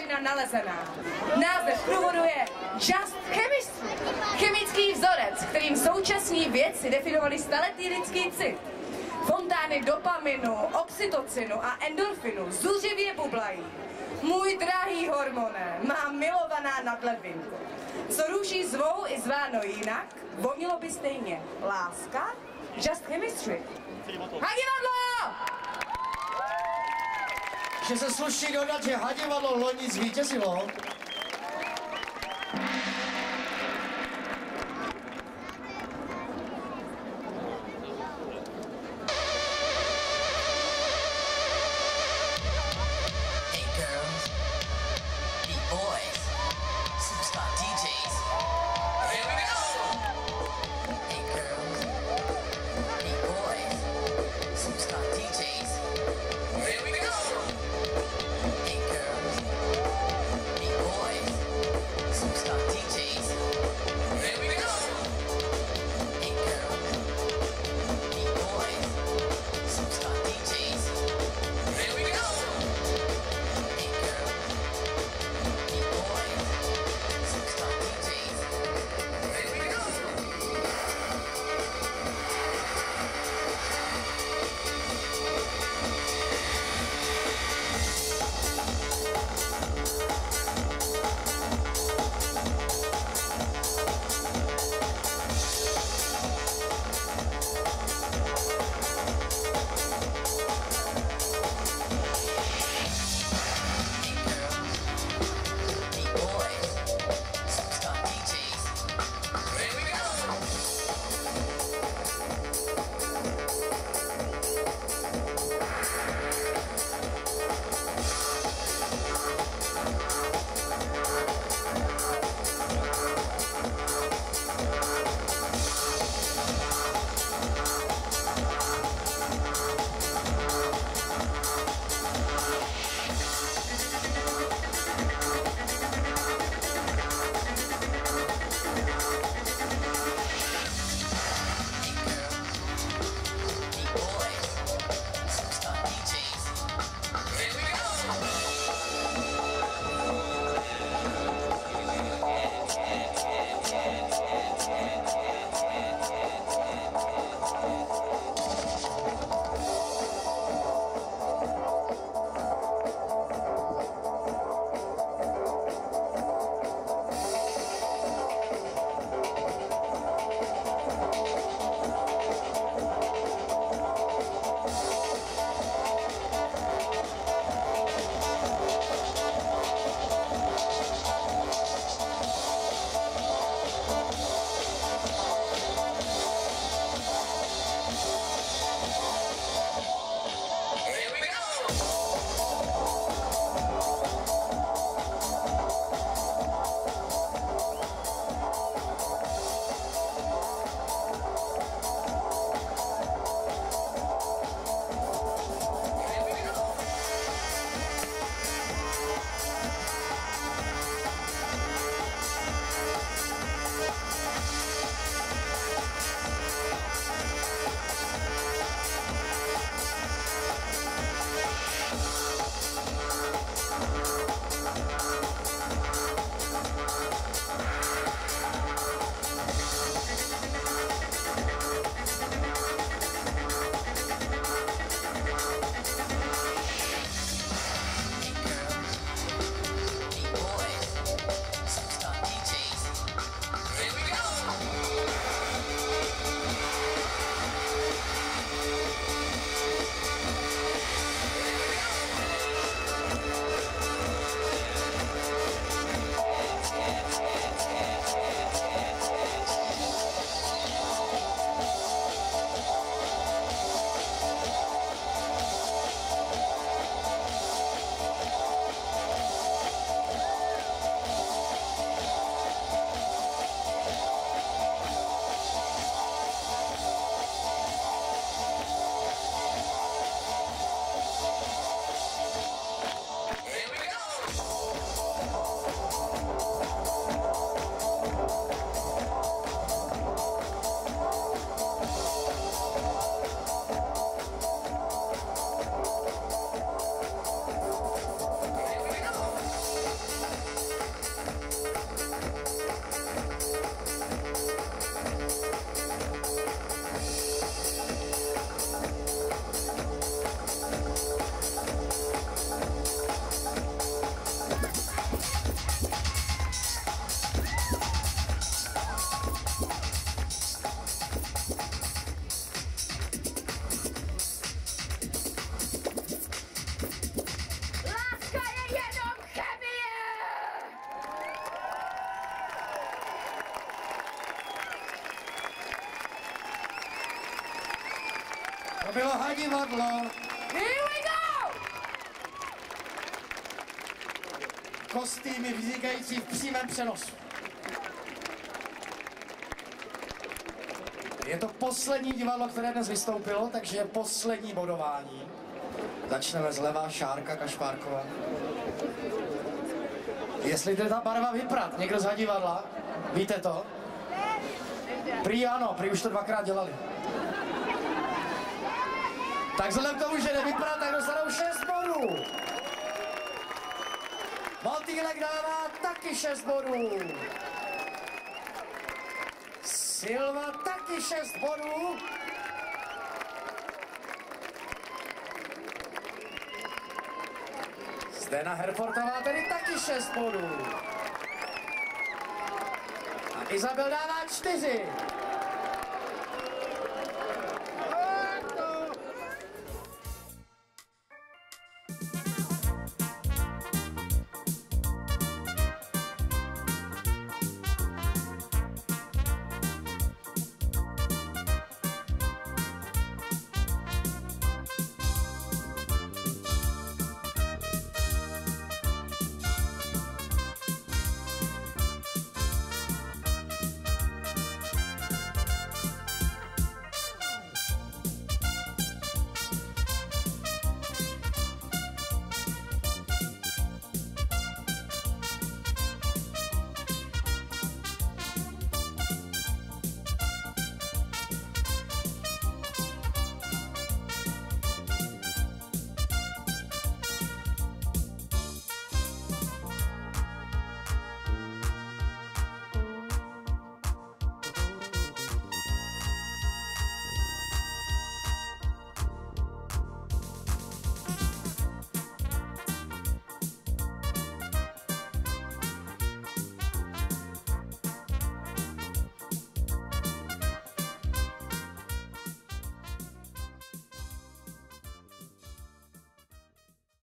rakovina nalezená. Název průvodu je Just Chemistry. Chemický vzorec, kterým současní vědci definovali staletý lidský cit. Fontány dopaminu, oxytocinu a endorfinu zuřivě bublají. Můj drahý hormone, má milovaná nadledvinku. Co růží zvou i zváno jinak, vonilo by stejně. Láska? Just Chemistry. Hadivadlo! Že se sluší dodat, že Hadivadlo loni zvítězilo. To bylo hadivadlo. Here we go! Kostýmy vznikající v přímém přenosu. Je to poslední divadlo, které dnes vystoupilo, takže poslední bodování. Začneme zleva, Šárka Kašpárková. Jestli jde ta barva vyprat, někdo z hadivadla, víte to? Prý ano, prý už to dvakrát dělali. Tak vzhledem k tomu, že nevyprat, tak dostanou 6 bodů. Motýlek dává taky 6 bodů. Silva taky 6 bodů. Zdena Herfortová tedy taky 6 bodů. A Izabel dává 4.